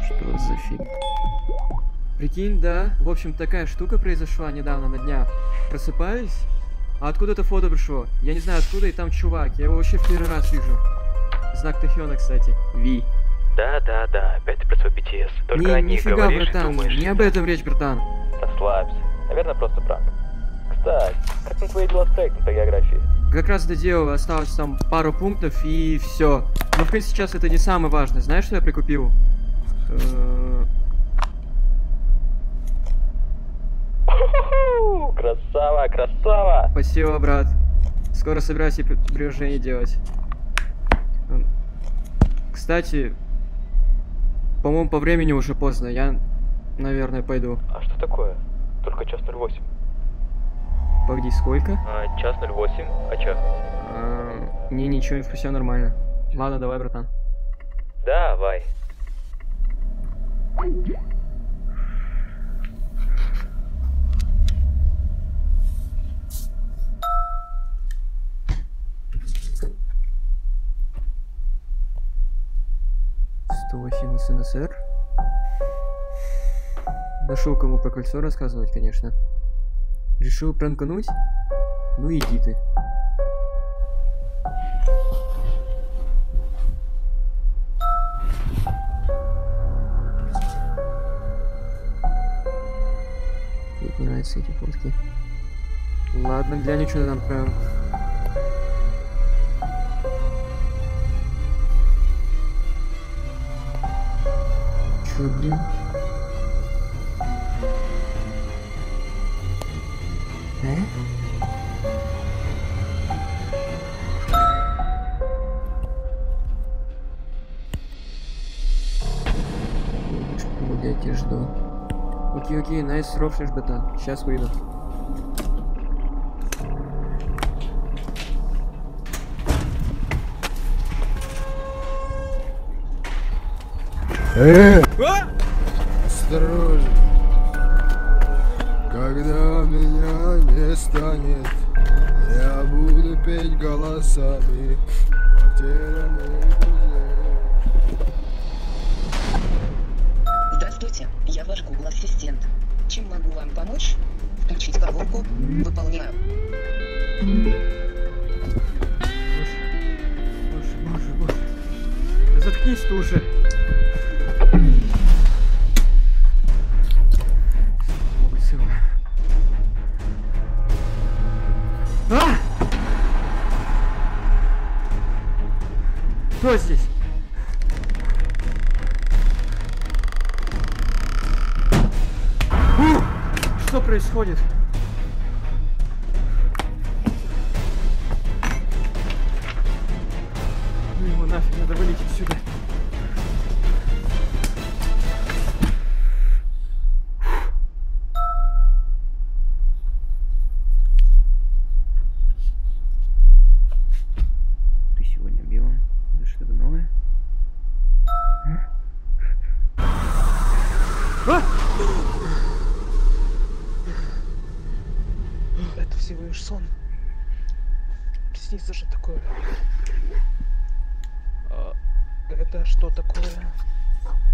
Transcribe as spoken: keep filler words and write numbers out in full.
Что за фиг? Прикинь, да? В общем, такая штука произошла недавно на днях. Просыпаюсь, а откуда это фото пришло? Я не знаю откуда, и там чувак. Я его вообще в первый раз вижу. Знак Тахёна, кстати. Ви. Да-да-да, опять ты про свой би ти эс. Только не, о них нифига, говоришь, братан, думаешь. не об этом речь, братан. Расслабься. Наверное, просто пранк. Кстати, как там твои дела с проектом по географии? Как раз доделал, осталось там пару пунктов и все. Но в принципе сейчас это не самое важное. Знаешь, что я прикупил? Красава, красава! Спасибо, брат. Скоро собираюсь и приложение делать. Кстати, по-моему, по времени уже поздно. Я, наверное, пойду. А что такое? Только час ноль восемь. Погоди, сколько? А, час ноль восемь, а чё? А, не, ничего, все нормально. Ладно, давай, братан. Давай. сто восемь эс эн эс эр. Нашел кому про кольцо рассказывать, конечно. Решил пранкануть? Ну иди ты. Как нравятся эти фотки. Ладно, глянь, что там прям. Чё, блин? Э? Погулять я жду. Окей, окей, найс, рофлишь, братан. Сейчас выйду. Э! Осторожно. Когда меня не станет, я буду петь голосами потерянных друзей. Здравствуйте, я ваш Google ассистент. Чем могу вам помочь? Включить колонку. Выполняю. Боже, боже, боже. Да заткнись ты уже. А! Кто здесь? Ух! Что происходит? Ну его нафиг, надо вылететь отсюда. Это всего лишь сон. Снится же такое. А, это что такое?